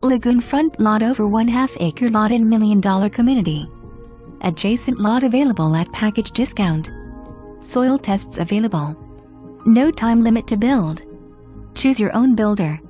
Lagoon front lot over 1/2 acre lot in $1 million community. Adjacent lot available at package discount. Soil tests available. No time limit to build. Choose your own builder.